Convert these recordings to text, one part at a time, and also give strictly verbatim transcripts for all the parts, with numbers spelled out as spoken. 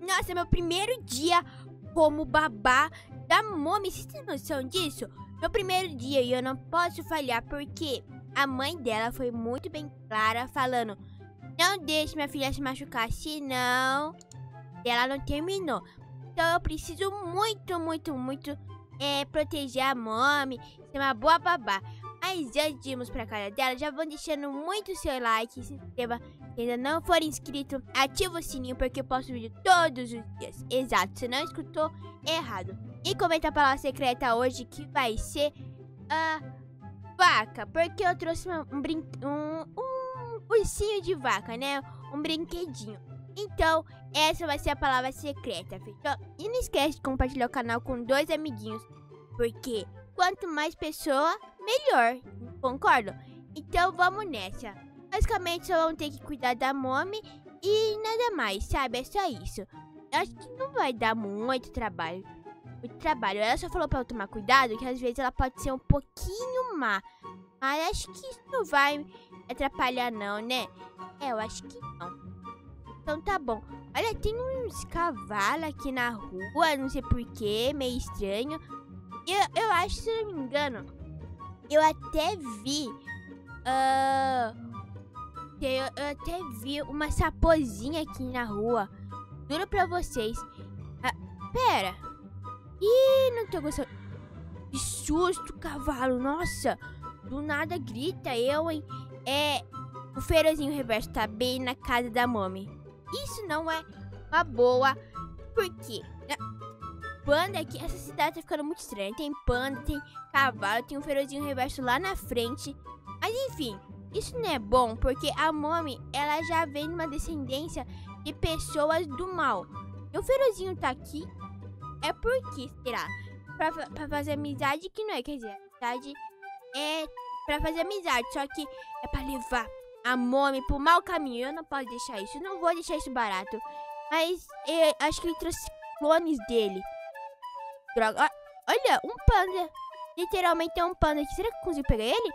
Nossa, meu primeiro dia como babá da Mommy. Vocês têm noção disso? Meu primeiro dia e eu não posso falhar porque a mãe dela foi muito bem clara falando: não deixe minha filha se machucar, senão ela não terminou. Então eu preciso muito, muito, muito é, proteger a Mommy, ser uma boa babá. Mas antes de irmos pra casa dela, já vão deixando muito seu like, se inscreva. Se ainda não for inscrito, ativa o sininho porque eu posto vídeo todos os dias. Exato, você não escutou errado. E comenta a palavra secreta hoje que vai ser a vaca. Porque eu trouxe uma, um, brin um, um ursinho de vaca, né? Um brinquedinho. Então, essa vai ser a palavra secreta, fechou? E não esquece de compartilhar o canal com dois amiguinhos. Porque quanto mais pessoa, melhor. Concordo? Então vamos nessa. Basicamente só vão ter que cuidar da Mommy e nada mais, sabe? É só isso. Eu acho que não vai dar muito trabalho. Muito trabalho. Ela só falou pra eu tomar cuidado, que às vezes ela pode ser um pouquinho má. Mas acho que isso não vai atrapalhar não, né? É, eu acho que não. Então tá bom. Olha, tem uns cavalos aqui na rua, não sei porquê, meio estranho. Eu, eu acho, se não me engano, eu até vi... Uh, eu, eu até vi uma sapozinha aqui na rua. Juro pra vocês. Ah, pera. Ih, não tô gostando. Que susto, cavalo. Nossa. Do nada grita eu, hein. É... O Ferozinho Reverso tá bem na casa da Mommy. Isso não é uma boa. Por quê? Panda aqui, essa cidade tá ficando muito estranha. Tem panda, tem cavalo, tem um Ferozinho Reverso lá na frente. Mas enfim, isso não é bom porque a Mommy, ela já vem numa descendência de pessoas do mal. E o Ferozinho tá aqui é porque, será? Pra, pra fazer amizade, que não é, quer dizer, amizade é pra fazer amizade, só que é pra levar a Mommy pro mau caminho. Eu não posso deixar isso, eu não vou deixar isso barato. Mas eu acho que ele trouxe clones dele. Droga, olha, um panda. Literalmente é um panda aqui. Será que eu consigo pegar ele?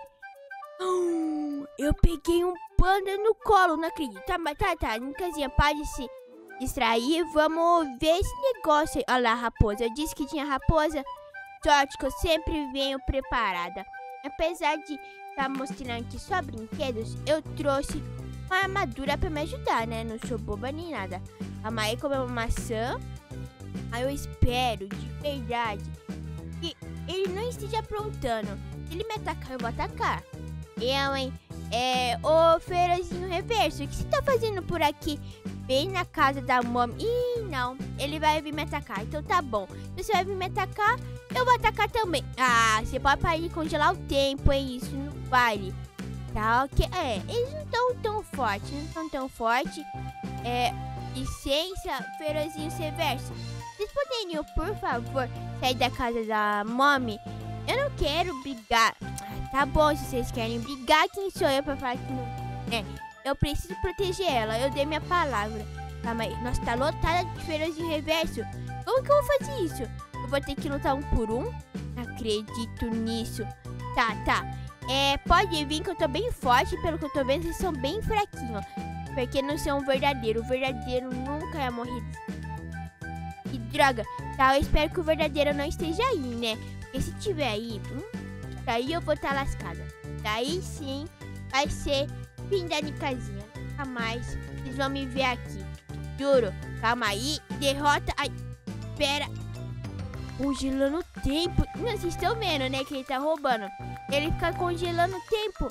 Hum, eu peguei um panda no colo, não acredito. Tá, tá, tá, Nicazinha, pode se distrair. Vamos ver esse negócio aí. Olha lá, a raposa. Eu disse que tinha raposa. Sorte que eu sempre venho preparada. Apesar de estar tá mostrando aqui só brinquedos, eu trouxe uma armadura pra me ajudar, né? Não sou boba nem nada. A Maia comeu uma maçã. Aí eu espero, de verdade, que ele não esteja aprontando. Se ele me atacar, eu vou atacar. Eu, hein? É, ô Ferozinho Reverso, o que você tá fazendo por aqui? Bem na casa da Mommy. Ih, não. Ele vai vir me atacar. Então tá bom. Se você vai vir me atacar, eu vou atacar também. Ah, você pode parar de congelar o tempo, hein? Isso não vale. Tá, ok. É, eles não estão tão fortes. Não estão tão fortes. É, licença, Ferozinho Reverso. Vocês poderiam, por favor, sair da casa da Mommy? Eu não quero brigar. Ah, tá bom, se vocês querem brigar, quem sou eu pra falar que não? É, eu preciso proteger ela, eu dei minha palavra. Calma aí, nossa, tá lotada de Ferozinho Reverso. Como que eu vou fazer isso? Eu vou ter que lutar um por um? Não acredito nisso. Tá, tá. É, pode vir que eu tô bem forte, pelo que eu tô vendo, vocês são bem fraquinhos. Porque não são um verdadeiro. O verdadeiro nunca ia morrer. Que droga. Tá, eu espero que o verdadeiro não esteja aí, né? Porque se tiver aí, hum, daí eu vou estar tá lascada. Daí sim vai ser fim da Nicazinha. Nunca mais vocês vão me ver aqui. Juro. Calma aí. Derrota. Ai, pera. Congelando o tempo. Não, vocês estão vendo, né? Que ele tá roubando. Ele fica congelando o tempo.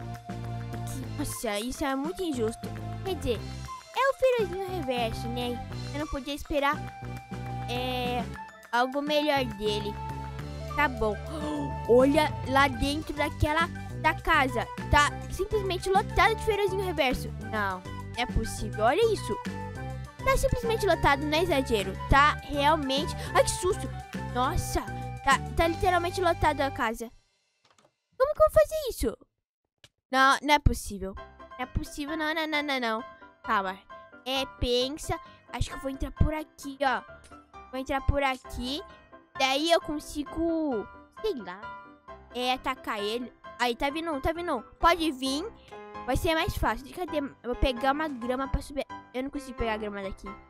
Nossa, isso é muito injusto. Quer dizer, é o Ferozinho Reverso, né? Eu não podia esperar é, algo melhor dele. Tá bom. Olha lá dentro daquela da casa. Tá simplesmente lotado de Ferozinho Reverso. Não, não é possível. Olha isso. Tá simplesmente lotado, não é exagero. Tá realmente... Ai, que susto. Nossa. Tá, tá literalmente lotado a casa. Como que eu vou fazer isso? Não, não é possível. Não é possível, não, não, não, não, não. Calma. É, pensa. Acho que eu vou entrar por aqui, ó. Vou entrar por aqui. Daí eu consigo, sei lá, é, atacar ele. Aí, tá vindo um, tá vindo um. Pode vir. Vai ser mais fácil. Cadê? Eu vou pegar uma grama pra subir. Eu não consigo pegar a grama daqui. Cadê a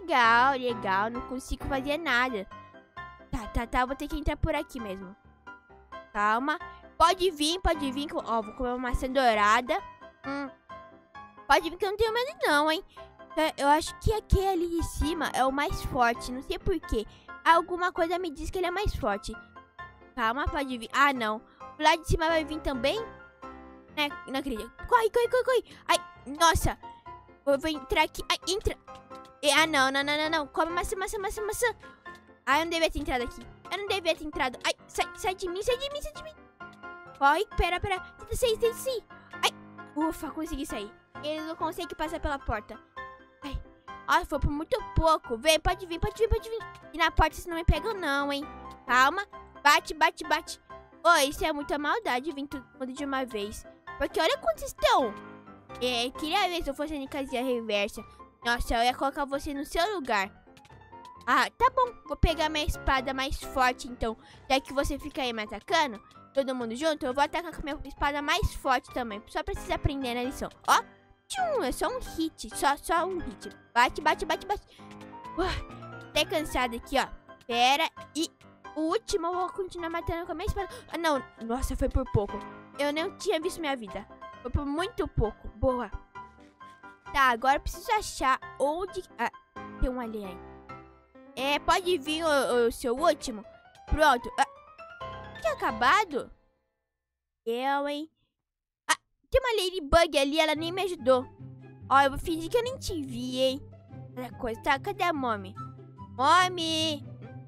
legal, legal. Não consigo fazer nada. Tá, tá, tá. Vou ter que entrar por aqui mesmo. Calma. Pode vir, pode vir. Ó, vou comer uma maçã dourada. Hum. Pode vir que eu não tenho medo não, hein. Eu acho que aquele ali de cima é o mais forte. Não sei porquê. Alguma coisa me diz que ele é mais forte. Calma, pode vir. Ah, não. O lado de cima vai vir também? Né? Não acredito. Corre, corre, corre, corre. Ai, nossa. Eu vou entrar aqui. Ai, entra. Ah, não, não, não, não, não. Come maçã, maçã, maçã, maçã. Ai, eu não devia ter entrado aqui. Eu não devia ter entrado. Ai, sai, sai de mim, sai de mim, sai de mim. Corre, pera, pera. Tenta sair, tenta sair. Ai, ufa, consegui sair. Ele não consegue passar pela porta. Ai, ó, foi por muito pouco. Vem, pode vir, pode vir, pode vir. E na porta vocês não me pegam não, hein. Calma. Bate, bate, bate. Ô, oh, isso é muita maldade vir tudo mundo de uma vez. Porque olha quantos estão. É, queria ver se eu fosse em casinha reversa. Nossa, eu ia colocar você no seu lugar. Ah, tá bom. Vou pegar minha espada mais forte, então. Já que você fica aí me atacando, todo mundo junto, eu vou atacar com minha espada mais forte também. Só precisa aprender na lição. Ó, tchum, é só um hit. Só, só um hit. Bate, bate, bate, bate. Uh, até cansado aqui, ó. Pera, e o último eu vou continuar matando com a minha espada. Ah, não. Nossa, foi por pouco. Eu não tinha visto minha vida. Foi por muito pouco. Boa. Tá, agora eu preciso achar onde... Ah, tem um alien aí. É, pode vir o, o seu último. Pronto. Ah, tinha acabado? Eu, hein? Ah, tem uma Ladybug ali, ela nem me ajudou. Ó, eu vou fingir que eu nem te vi, hein? Outra coisa, tá? Cadê a Mommy? Mommy!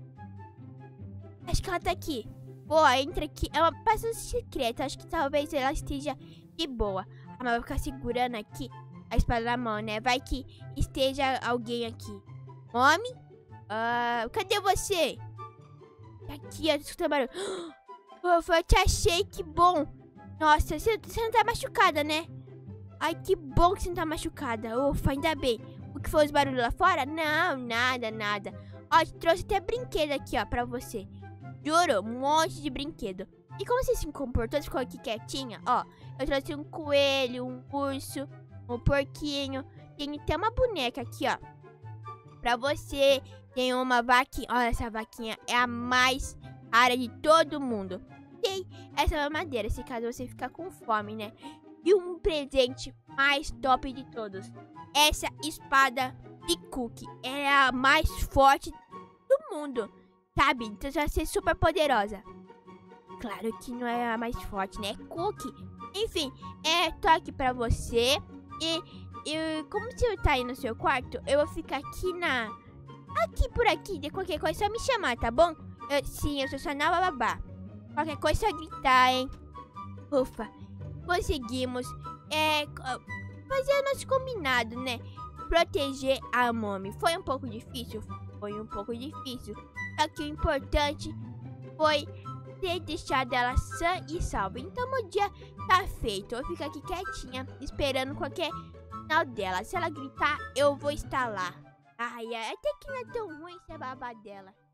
Acho que ela tá aqui. Boa, entra aqui. É uma passagem secreta. Acho que talvez ela esteja de boa. Ah, mas eu vou ficar segurando aqui a espada na mão, né? Vai que esteja alguém aqui. Mommy? Uh, cadê você? Aqui, eu tô escutando barulho. Ufa, eu te achei, que bom. Nossa, você, você não tá machucada, né? Ai, que bom que você não tá machucada. Ufa, ainda bem. O que foi os barulhos lá fora? Não, nada, nada. Ó, te trouxe até brinquedo aqui, ó, pra você. Juro, um monte de brinquedo. E como você se comportou, ficou aqui quietinha, ó. Eu trouxe um coelho, um urso, um porquinho. Tem até uma boneca aqui, ó. Pra você. Tem uma vaquinha. Olha, essa vaquinha é a mais rara de todo mundo. Tem essa mamadeira, se caso você ficar com fome, né? E um presente mais top de todos. Essa espada de Cookie. Ela é a mais forte do mundo. Sabe? Então vai ser super poderosa. Claro que não é a mais forte, né? Cookie. Enfim, é, tô aqui pra você. E, e como você tá aí no seu quarto, eu vou ficar aqui na... Aqui por aqui, de qualquer coisa, é só me chamar, tá bom? Eu, sim, eu sou sua nova babá. Qualquer coisa é só gritar, hein? Ufa. Conseguimos. É... Fazer o nosso combinado, né? Proteger a Mommy. Foi um pouco difícil? Foi um pouco difícil. Só que o importante foi ter deixado ela sã e salva. Então o dia tá feito. Eu vou ficar aqui quietinha, esperando qualquer sinal dela. Se ela gritar, eu vou estar lá. Ai, até que não é tão ruim ser babá dela.